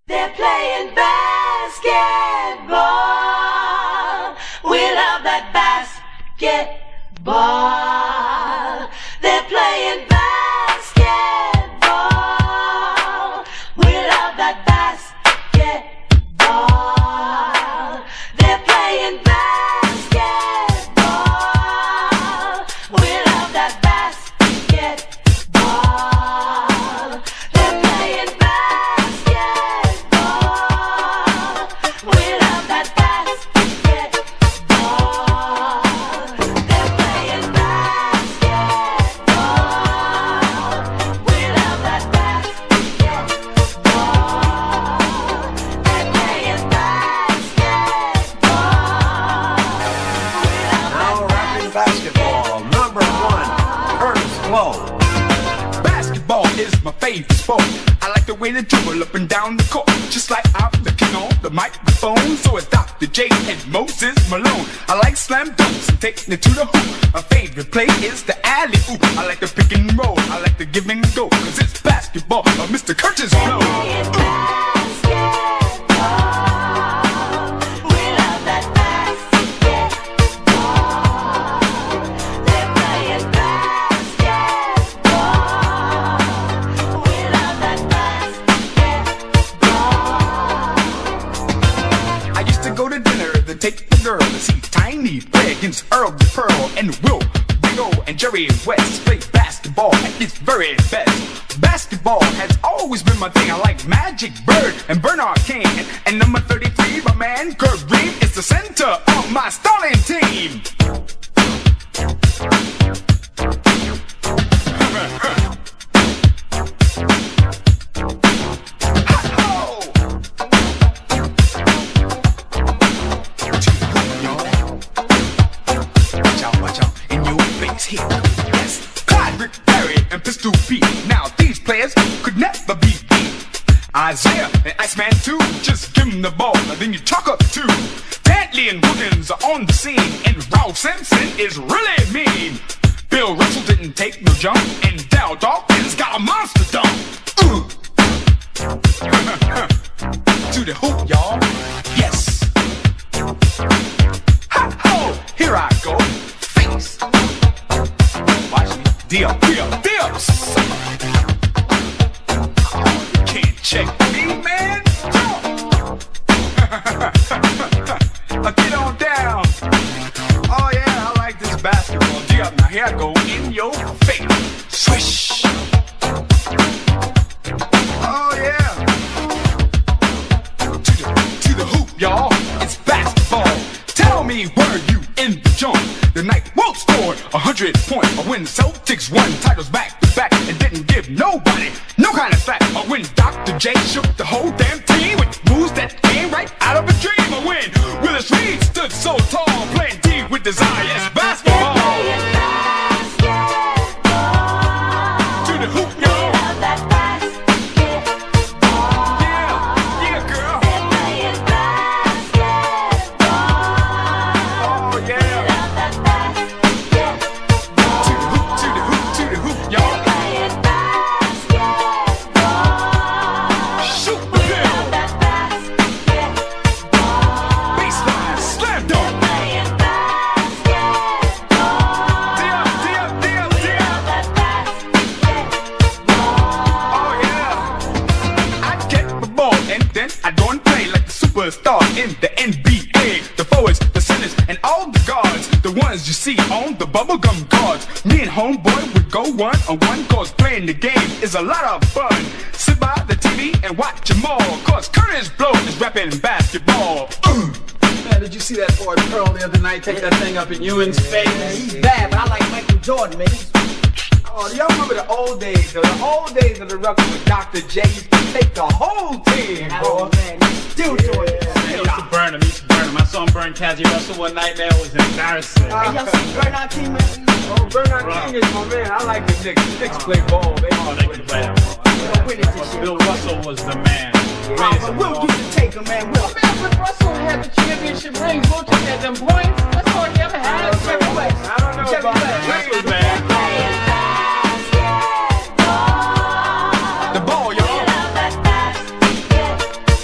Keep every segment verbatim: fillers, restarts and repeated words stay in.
They're playing basketball. We love that basketball. They're playing basketball. We love that basketball. They're playing basketball. We love that basketball. They're playing basketball. We love that basketball. They're playing basketball. We love that basketball. They're playing basketball. Now rapping basketball, number one, Curtis Blow. Basketball is my favorite sport. I like the way they dribble up and down the court, just like I'm the king on the microphone. So it's Doctor J and Moses Malone. I like slam dunks and taking it to the hoop. My favorite play is the alley oop. I like the pick and roll. I like the give and go, cause it's basketball. Uh, Mister Curtis Blow. Playing basketball. We love that basketball. They're playing basketball. We love that basketball. I used to go to dinner, then take the girl to see Tiny play against Earl the Pearl and Will, Big O, and Jerry West play basketball at its very best. Basketball has always been my thing. I like Magic Bird and Bernard King, and, and number thirty-three, my man Kurt Green is the center of my starting team. Watch out, watch out, in your face here. Yes, Clyde, Rick Perry, and Pistol Pete. Now these players could never be beat. Isaiah and Iceman too, just give them the ball, and then you talk up too. Dantley and Wiggins are on the scene, and Ralph Simpson is really mean. Bill Russell didn't take no jump, and Dal Dawkins got a monster dunk. Ooh. To the hoop, y'all. Yes. Ha ho! Here I go. Face. Watch me. Dip, dip, dips. Oh, you can't check me, man. Uh, Get on down. Oh yeah, I like this basketball. Dip. Now here I go in your face. Swish. Oh yeah. To the, to the hoop, y'all. It's basketball. Tell me, were you in the joint the night Wolves scored a hundred points, or when Celtics won titles back to back and didn't give nobody no kind of slack, or when Doctor J shook the whole damn team with moves that came right out of a dream, or when Willis Reed stood so tall playing D with desire. Yes, basketball. Playing basketball. To the hoop, We y'all. love that basketball. Yeah, yeah, girl. They're playing basketball. Oh We yeah. love that basketball. To the hoop, to the hoop, to the hoop, y'all. Playing basketball. Shoot the We bill. love that basketball. Baseline, slam dunk. Playing basketball. Dip, dip, dip, We dip. love that basketball. Oh yeah. I get the ball and then I go and play like the superstar in the N B A. The forwards, the centers, and all the guards, the ones you see on the bubblegum cards. Me and homeboy would go one on one, cause playing the game is a lot of fun. Sit by the T V and watch them all, cause Curtis Blow is rapping basketball. Uh. Man, did you see that boy Pearl the other night take that thing up in Ewan's face? He's bad, but I like Michael Jordan, man. He's Oh, do y'all remember the old days, though? The old days of the ruckus with Doctor J used to take the whole team, boy. oh, man, he's still doing it. Man, he used to burn him, he used to burn him. I saw him burn Kazi Russell one night, man. It was embarrassing. Hey, y'all see Bernard King, man? Oh, Bernard King is my man. I like the Knicks. The Knicks play ball. They Oh, they could play that ball. Don't witness this shit. Bill Russell was the man. Oh, but Will used to take him, man. Will. Man, when Russell had the championship rings, Will took had them points. That's all he ever had. Jerry West. I don't know Jerry about West. that. Russell, man. Playing basketball. The ball, We y'all. love that basketball.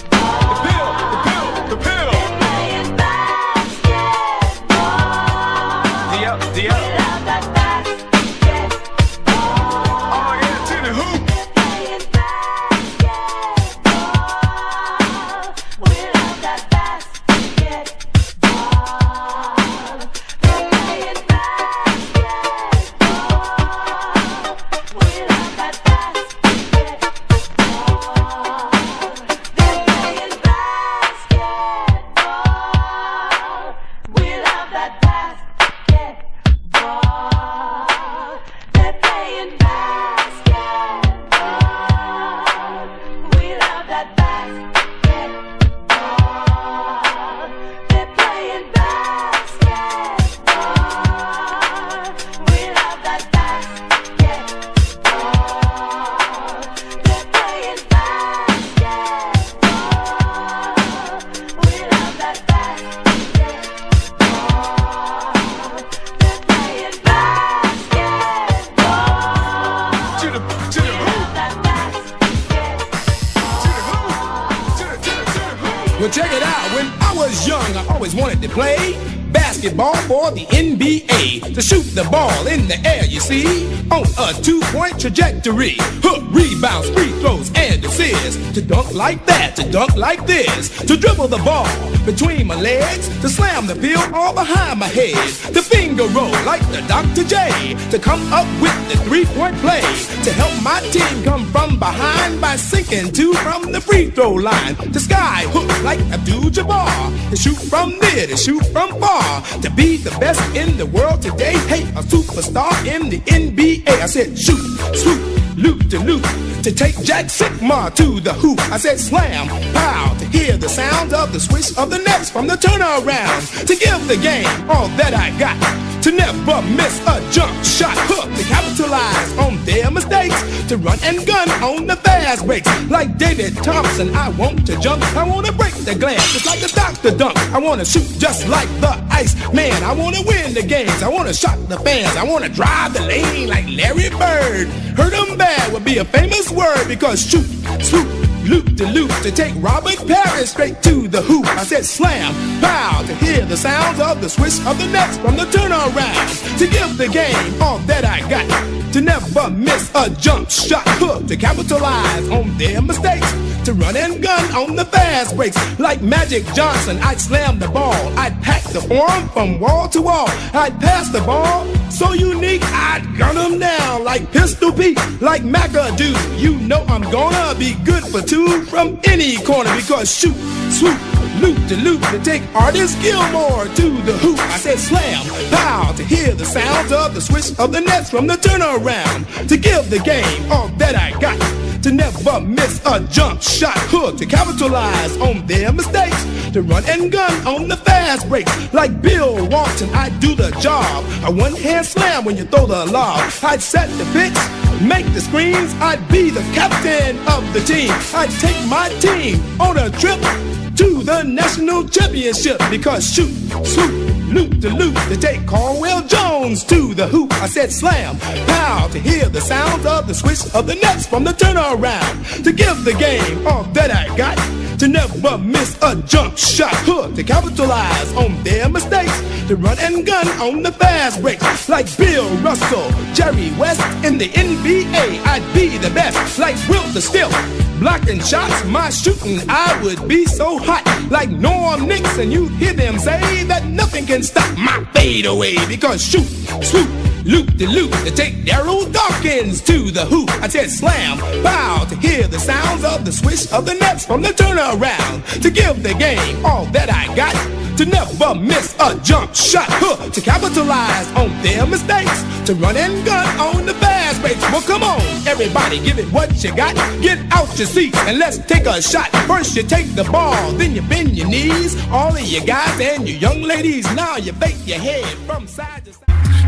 Well, check it out. When I was young, I always wanted to play basketball for the N B A. To shoot the ball in the air, you see, on a two-point trajectory. Hook, rebounds, free throws, and assists. To dunk like that, to dunk like this. To dribble the ball between my legs. To slam the field all behind my head. To finger roll like the Doctor J. To come up with the three-point play. To help my team come from behind by sinking two from the free throw line. To sky hook like Abdul-Jabbar. To shoot from near, to shoot from far. To be the best in the world today. Hey, a superstar in the N B A. I said shoot, swoop, loop to loop. To take Jack Sigma to the hoop. I said slam, pow. To hear the sound of the swish of the nets from the turnaround. To give the game all that I got. To never miss a jump shot. Hook, to capitalize on their mistakes. To run and gun on the fast breaks. Like David Thompson, I want to jump. I want to break the glass just like the Doctor Dunk. I want to shoot just like the Ice Man. I want to win the games. I want to shock the fans. I want to drive the lane like Larry Bird. Hurt 'em bad would be a famous word. Because shoot, swoop, loop to loop. To take Robert Parrish straight to the hoop. I said slam, pow. To hear the sounds of the swish of the nets from the turnaround. To give the game all that I got. To never miss a jump shot. Hook, to capitalize on their mistakes. To run and gun on the fast breaks. Like Magic Johnson, I'd slam the ball. I'd pack the form from wall to wall. I'd pass the ball so unique, I'd gun them down. Like Pistol Pete, like McAdoo. You know I'm gonna be good for two from any corner. Because shoot, swoop, loop to loop. To take Artist Gilmore to the hoop. I said slam, pow. To hear the sounds of the swish of the nets from the turnaround. To give the game all that I got. To never miss a jump shot. Hook, to capitalize on their mistakes. To run and gun on the fast breaks. Like Bill Walton, I'd do the job. A one-hand slam when you throw the lob. I'd set the pitch, make the screens. I'd be the captain of the team. I'd take my team on a trip to the national championship. Because shoot, swoop, loop to loop. To take Carwell Jones to the hoop. I said slam, pow. To hear the sounds of the swish of the nets from the turnaround. To give the game all that I got. To never miss a jump shot. Hook, to capitalize on their mistakes. To run and gun on the fast breaks. Like Bill Russell, Jerry West in the N B A. I'd be the best. Like Wilt the Stilt, blocking shots, my shooting, I would be so hot. Like Norm Nixon, you'd hear them say that nothing can stop my fadeaway. Because shoot, swoop, loop de loop. To take Daryl Dawkins to the hoop. I said slam, pow. To hear the sounds of the swish of the nets from the turnaround. To give the game all that I got. To never miss a jump shot. Huh, to capitalize on their mistakes. To run and gun on the fast breaks. Well, come on, everybody, give it what you got. Get out your seat and let's take a shot. First you take the ball, then you bend your knees. All of you guys and you young ladies, now you fake your head from side to side.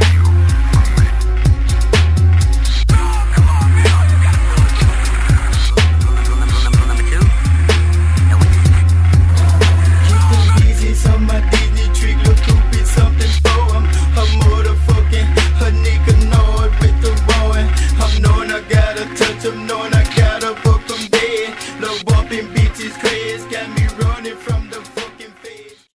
Some my Disney trick, look stupid, something for him. A motherfucking, a nigga know it with the boy. I'm knowing I gotta touch him, knowing I gotta fuck him dead. Love bumping bitches.